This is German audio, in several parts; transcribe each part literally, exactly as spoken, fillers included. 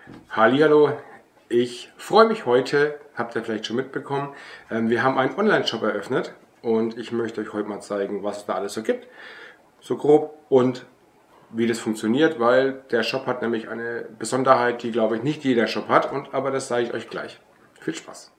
Hallihallo, ich freue mich heute, habt ihr vielleicht schon mitbekommen, ähm, wir haben einen Online-Shop eröffnet und ich möchte euch heute mal zeigen, was es da alles so gibt, so grob und wie das funktioniert, weil der Shop hat nämlich eine Besonderheit, die glaube ich nicht jeder Shop hat, und aber das sage ich euch gleich. Viel Spaß!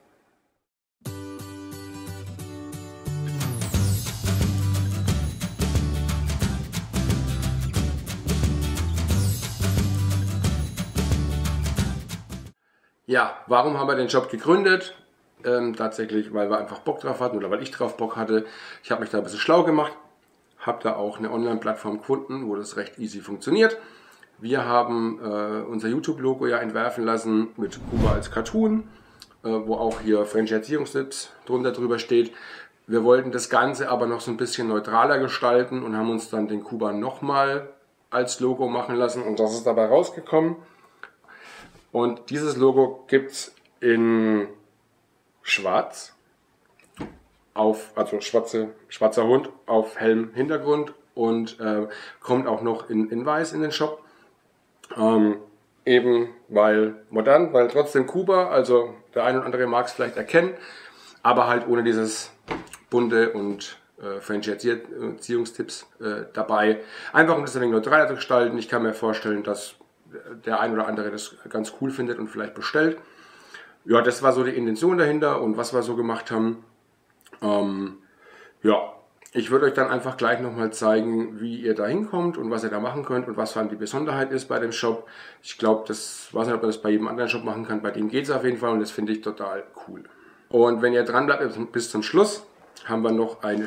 Ja, warum haben wir den Shop gegründet? Ähm, tatsächlich, weil wir einfach Bock drauf hatten oder weil ich drauf Bock hatte. Ich habe mich da ein bisschen schlau gemacht, habe da auch eine Online-Plattform gefunden, wo das recht easy funktioniert. Wir haben äh, unser YouTube-Logo ja entwerfen lassen mit Kuba als Cartoon, äh, wo auch hier French Erziehungstipps drunter drüber steht. Wir wollten das Ganze aber noch so ein bisschen neutraler gestalten und haben uns dann den Kuba nochmal als Logo machen lassen, und das ist dabei rausgekommen. Und dieses Logo gibt es in schwarz, auf, also schwarze, schwarzer Hund auf hellem Hintergrund, und äh, kommt auch noch in, in weiß in den Shop. Ähm, eben weil modern, weil trotzdem Kuba, also der eine oder andere mag es vielleicht erkennen, aber halt ohne dieses bunte und äh, French Erziehungstipps äh, dabei. Einfach um das ein wenig neutraler zu gestalten. Ich kann mir vorstellen, dass der ein oder andere das ganz cool findet und vielleicht bestellt. Ja, das war so die Intention dahinter und was wir so gemacht haben. Ähm, ja, ich würde euch dann einfach gleich nochmal zeigen, wie ihr da hinkommt und was ihr da machen könnt und was vor allem die Besonderheit ist bei dem Shop. Ich glaube, das weiß nicht, ob man das bei jedem anderen Shop machen kann. Bei dem geht es auf jeden Fall und das finde ich total cool. Und wenn ihr dran bleibt bis zum Schluss, haben wir noch ein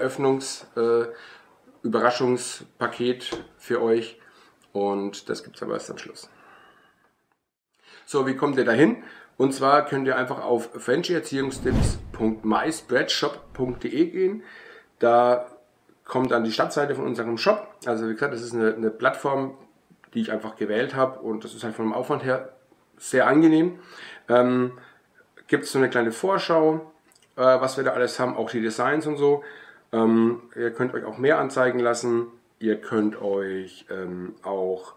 Shop-Eröffnungs-Überraschungspaket äh, für euch. Und das gibt es aber erst am Schluss. So, wie kommt ihr dahin? Und zwar könnt ihr einfach auf french erziehungstipps punkt my spreadshop punkt de gehen. Da kommt dann die Startseite von unserem Shop. Also wie gesagt, das ist eine, eine Plattform, die ich einfach gewählt habe, und das ist halt vom Aufwand her sehr angenehm. Ähm, gibt es so eine kleine Vorschau, äh, was wir da alles haben, auch die Designs und so. Ähm, ihr könnt euch auch mehr anzeigen lassen. Ihr könnt euch ähm, auch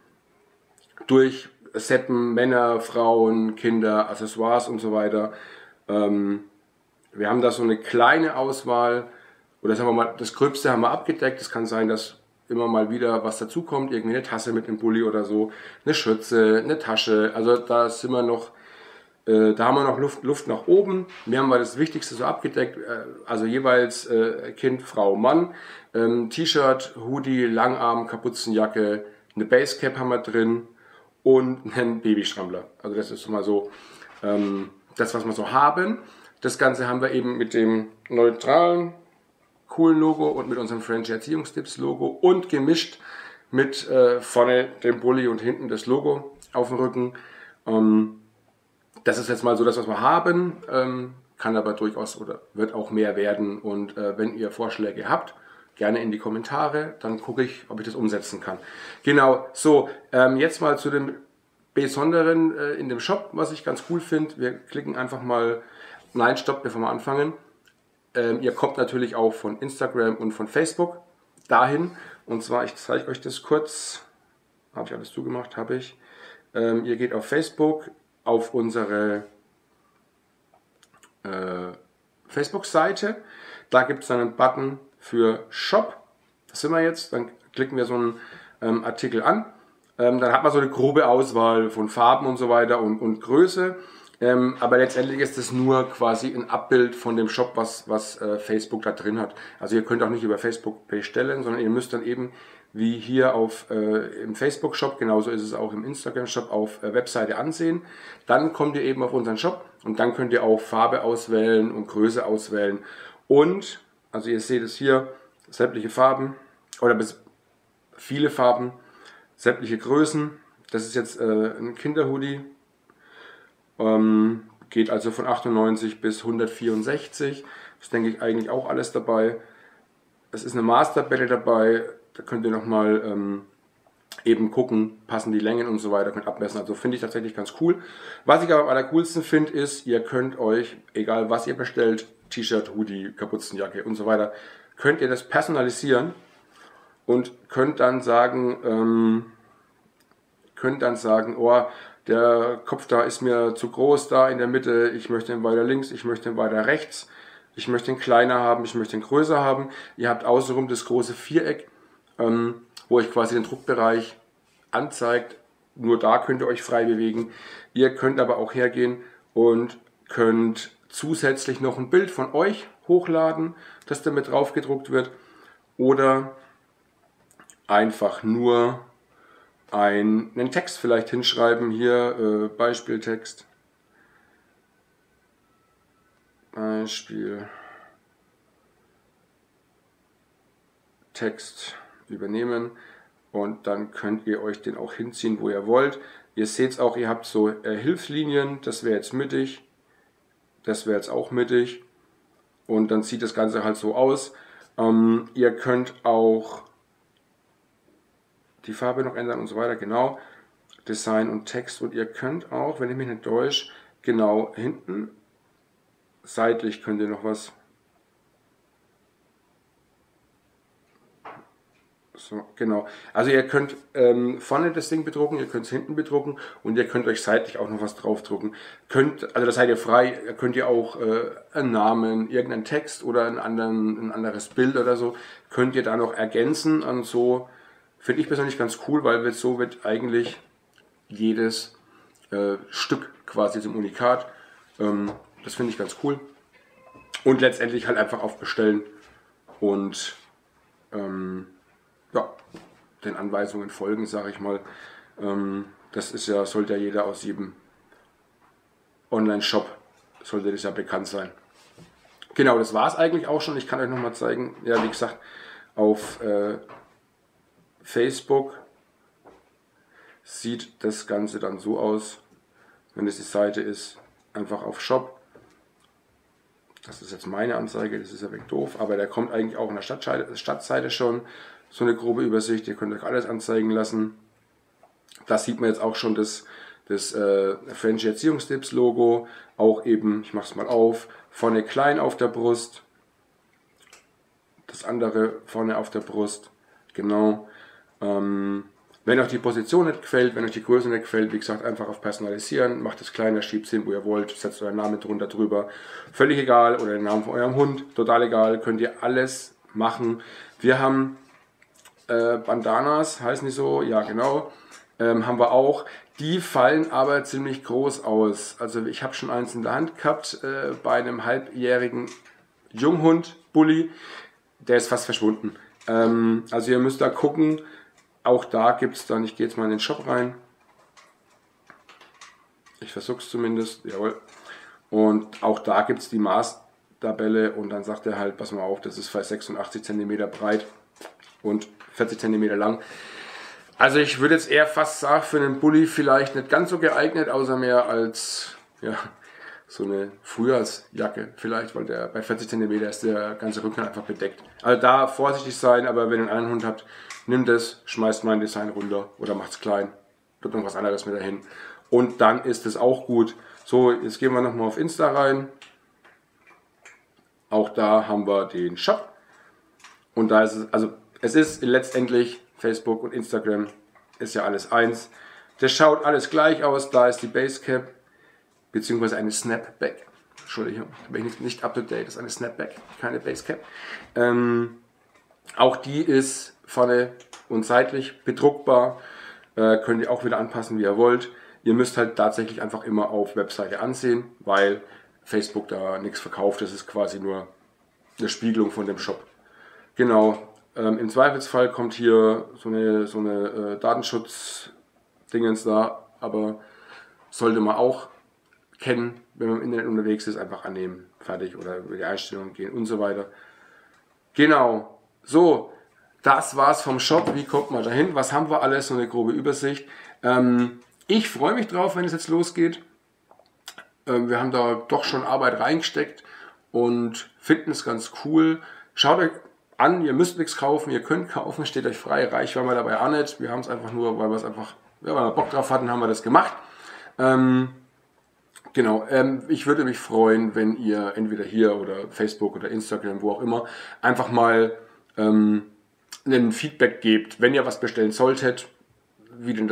durchseppen, Männer, Frauen, Kinder, Accessoires und so weiter. Ähm, wir haben da so eine kleine Auswahl, oder sagen wir mal, das Gröbste haben wir abgedeckt. Es kann sein, dass immer mal wieder was dazukommt, irgendwie eine Tasse mit einem Bulli oder so, eine Schürze, eine Tasche. Also da sind wir noch, äh, da haben wir noch Luft, Luft nach oben. Wir haben mal das Wichtigste so abgedeckt, äh, also jeweils äh, Kind, Frau, Mann, ähm, T-Shirt, Hoodie, Langarm, Kapuzenjacke, eine Basecap haben wir drin und einen Babystrampler. Also das ist mal so ähm, das, was wir so haben. Das Ganze haben wir eben mit dem neutralen, coolen Logo und mit unserem French Erziehungstipps Logo und gemischt mit äh, vorne dem Bulli und hinten das Logo auf dem Rücken. Ähm, das ist jetzt mal so das, was wir haben. Ähm, kann aber durchaus oder wird auch mehr werden. Und äh, wenn ihr Vorschläge habt, gerne in die Kommentare, dann gucke ich, ob ich das umsetzen kann. Genau, so, ähm, jetzt mal zu dem Besonderen äh, in dem Shop, was ich ganz cool finde. Wir klicken einfach mal, nein, stopp, bevor wir anfangen. Ähm, ihr kommt natürlich auch von Instagram und von Facebook dahin. Und zwar, ich zeige euch das kurz. Habe ich alles zugemacht? Habe ich. Ähm, ihr geht auf Facebook, auf unsere äh, Facebook-Seite. Da gibt es dann einen Button für Shop. Das sind wir jetzt. Dann klicken wir so einen ähm, Artikel an. Ähm, dann hat man so eine grobe Auswahl von Farben und so weiter und, und Größe. Ähm, aber letztendlich ist es nur quasi ein Abbild von dem Shop, was, was äh, Facebook da drin hat. Also ihr könnt auch nicht über Facebook bestellen, sondern ihr müsst dann eben wie hier auf, äh, im Facebook-Shop, genauso ist es auch im Instagram-Shop, auf äh, Webseite ansehen. Dann kommt ihr eben auf unseren Shop und dann könnt ihr auch Farbe auswählen und Größe auswählen. Und, also ihr seht es hier, sämtliche Farben oder bis viele Farben, sämtliche Größen. Das ist jetzt äh, ein Kinderhoodie. Ähm, geht also von achtundneunzig bis hundertvierundsechzig. Das denke ich eigentlich auch alles dabei. Es ist eine Maßtabelle dabei. Da könnt ihr nochmal ähm, eben gucken, passen die Längen und so weiter, könnt abmessen. Also finde ich tatsächlich ganz cool. Was ich aber am allercoolsten finde, ist, ihr könnt euch, egal was ihr bestellt, T-Shirt, Hoodie, Kapuzenjacke und so weiter, könnt ihr das personalisieren und könnt dann sagen, ähm, könnt dann sagen, oh, der Kopf da ist mir zu groß da in der Mitte, ich möchte ihn weiter links, ich möchte ihn weiter rechts, ich möchte ihn kleiner haben, ich möchte ihn größer haben. Ihr habt außenrum das große Viereck, ähm, wo euch quasi den Druckbereich anzeigt. Nur da könnt ihr euch frei bewegen. Ihr könnt aber auch hergehen und könnt zusätzlich noch ein Bild von euch hochladen, das damit drauf gedruckt wird. Oder einfach nur ein, einen Text vielleicht hinschreiben. Hier äh, Beispieltext. Beispiel. Text übernehmen. Und dann könnt ihr euch den auch hinziehen, wo ihr wollt. Ihr seht es auch, ihr habt so äh, Hilfslinien. Das wäre jetzt mittig. Das wäre jetzt auch mittig. Und dann sieht das Ganze halt so aus. Ähm, ihr könnt auch die Farbe noch ändern und so weiter. Genau. Design und Text. Und ihr könnt auch, wenn ich mich nicht täusche, genau hinten, seitlich könnt ihr noch was. So, genau. Also ihr könnt ähm, vorne das Ding bedrucken, ihr könnt es hinten bedrucken und ihr könnt euch seitlich auch noch was draufdrucken. Könnt, also das seid ihr frei, könnt ihr auch äh, einen Namen, irgendeinen Text oder einen anderen, ein anderes Bild oder so, könnt ihr da noch ergänzen und so. Finde ich persönlich ganz cool, weil so wird eigentlich jedes äh, Stück quasi zum Unikat. Ähm, das finde ich ganz cool. Und letztendlich halt einfach auf Bestellen und ähm, ja, den Anweisungen folgen, sage ich mal. Ähm, das ist ja, sollte ja jeder aus jedem Online-Shop, sollte das ja bekannt sein. Genau, das war es eigentlich auch schon. Ich kann euch nochmal zeigen, ja, wie gesagt, auf äh, Facebook sieht das Ganze dann so aus, wenn es die Seite ist, einfach auf Shop. Das ist jetzt meine Anzeige, das ist ja weg doof, aber der kommt eigentlich auch in der Stadtseite, Stadtseite schon. So eine grobe Übersicht, ihr könnt euch alles anzeigen lassen. Da sieht man jetzt auch schon das, das äh, Frenchy Erziehungstipps Logo, auch eben, ich mache es mal auf, vorne klein auf der Brust, das andere vorne auf der Brust, genau. Ähm, wenn euch die Position nicht gefällt, wenn euch die Größe nicht gefällt, wie gesagt, einfach auf Personalisieren, macht es kleiner, schiebt es hin, wo ihr wollt, setzt euren Namen drunter drüber, völlig egal, oder den Namen von eurem Hund, total egal, könnt ihr alles machen. Wir haben Äh, Bandanas, heißen die so, ja genau, ähm, haben wir auch. Die fallen aber ziemlich groß aus. Also ich habe schon eins in der Hand gehabt äh, bei einem halbjährigen Junghund, Bulli, der ist fast verschwunden. Ähm, also ihr müsst da gucken, auch da gibt es dann, ich gehe jetzt mal in den Shop rein. Ich versuche es zumindest, jawohl. Und auch da gibt es die Maßtabelle und dann sagt er halt, pass mal auf, das ist fast sechsundachtzig Zentimeter breit und vierzig Zentimeter lang. Also ich würde jetzt eher fast sagen, für einen Bulli vielleicht nicht ganz so geeignet, außer mehr als ja, so eine Frühjahrsjacke vielleicht, weil der bei vierzig Zentimeter ist der ganze Rücken einfach bedeckt. Also da vorsichtig sein, aber wenn ihr einen Hund habt, nimmt es, schmeißt mein Design runter oder macht es klein, tut noch was anderes mit dahin und dann ist es auch gut. So, jetzt gehen wir nochmal auf Insta rein. Auch da haben wir den Shop und da ist es, also es ist letztendlich Facebook und Instagram ist ja alles eins. Das schaut alles gleich aus. Da ist die Basecap beziehungsweise eine Snapback. Entschuldigung, da bin ich nicht, nicht up to date. Das ist eine Snapback, keine Basecap. Ähm, auch die ist vorne und seitlich bedruckbar. Äh, könnt ihr auch wieder anpassen, wie ihr wollt. Ihr müsst halt tatsächlich einfach immer auf Webseite ansehen, weil Facebook da nichts verkauft. Das ist quasi nur eine Spiegelung von dem Shop. Genau. Ähm, Im Zweifelsfall kommt hier so eine, so eine äh, Datenschutz-Dingens da, aber sollte man auch kennen, wenn man im Internet unterwegs ist, einfach annehmen, fertig oder über die Einstellungen gehen und so weiter. Genau, so, das war's vom Shop. Wie kommt man dahin? Was haben wir alles? So eine grobe Übersicht. Ähm, ich freue mich drauf, wenn es jetzt losgeht. Ähm, wir haben da doch schon Arbeit reingesteckt und finden es ganz cool. Schaut euch an, ihr müsst nichts kaufen, ihr könnt kaufen, steht euch frei, reich waren wir dabei auch nicht. Wir haben es einfach nur, weil wir es einfach, ja, weil wir Bock drauf hatten, haben wir das gemacht. Ähm, genau, ähm, ich würde mich freuen, wenn ihr entweder hier oder Facebook oder Instagram, wo auch immer, einfach mal ähm, ein Feedback gebt, wenn ihr was bestellen solltet, wie denn das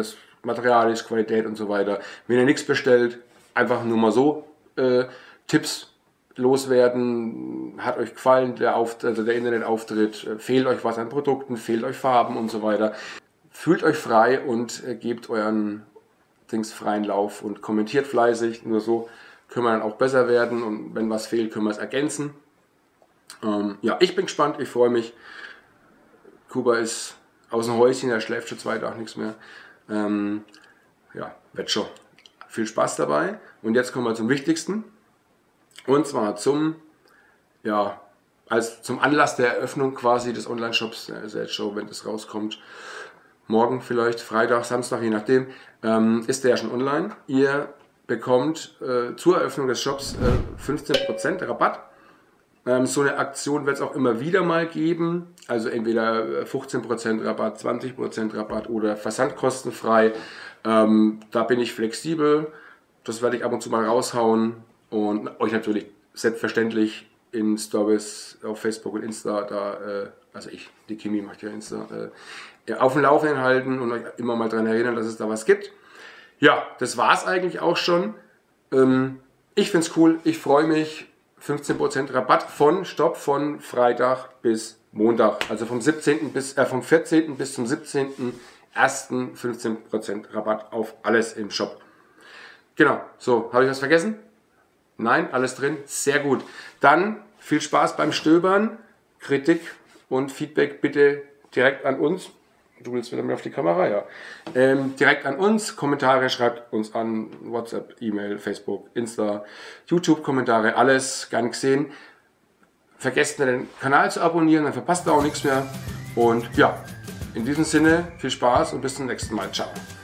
Material ist, Qualität und so weiter. Wenn ihr nichts bestellt, einfach nur mal so äh, Tipps loswerden. Hat euch gefallen der, Auft also der Internetauftritt? Fehlt euch was an Produkten? Fehlt euch Farben und so weiter? Fühlt euch frei und äh, gebt euren Dings freien Lauf und kommentiert fleißig. Nur so können wir dann auch besser werden und wenn was fehlt, können wir es ergänzen. Ähm, ja, ich bin gespannt, ich freue mich. Kuba ist aus dem Häuschen, er schläft schon zwei Tage nichts mehr. Ähm, ja, wird schon. Viel Spaß dabei. Und jetzt kommen wir zum Wichtigsten. Und zwar zum, ja, als zum Anlass der Eröffnung quasi des Online-Shops. Der ist ja jetzt schon, wenn das rauskommt, morgen vielleicht, Freitag, Samstag, je nachdem, ähm, ist der ja schon online. Ihr bekommt äh, zur Eröffnung des Shops äh, fünfzehn Prozent Rabatt. Ähm, so eine Aktion wird es auch immer wieder mal geben. Also entweder fünfzehn Prozent Rabatt, zwanzig Prozent Rabatt oder versandkostenfrei. Ähm, da bin ich flexibel. Das werde ich ab und zu mal raushauen. Und euch natürlich selbstverständlich in Stories auf Facebook und Insta, da, äh, also ich, die Kimi macht ja Insta, äh, auf dem Laufenden halten und euch immer mal daran erinnern, dass es da was gibt. Ja, das war es eigentlich auch schon. Ähm, ich finde es cool, ich freue mich. fünfzehn Prozent Rabatt von, Stopp, von Freitag bis Montag. Also vom, siebzehnten bis, äh, vom vierzehnten bis zum siebzehnten ersten fünfzehn Prozent Rabatt auf alles im Shop. Genau, so, habe ich was vergessen? Nein, alles drin, sehr gut. Dann viel Spaß beim Stöbern, Kritik und Feedback bitte direkt an uns. Du willst wieder mehr auf die Kamera, ja. Ähm, direkt an uns, Kommentare schreibt uns an, WhatsApp, E-Mail, Facebook, Insta, YouTube-Kommentare, alles gern gesehen. Vergesst nicht den Kanal zu abonnieren, dann verpasst ihr auch nichts mehr. Und ja, in diesem Sinne, viel Spaß und bis zum nächsten Mal. Ciao.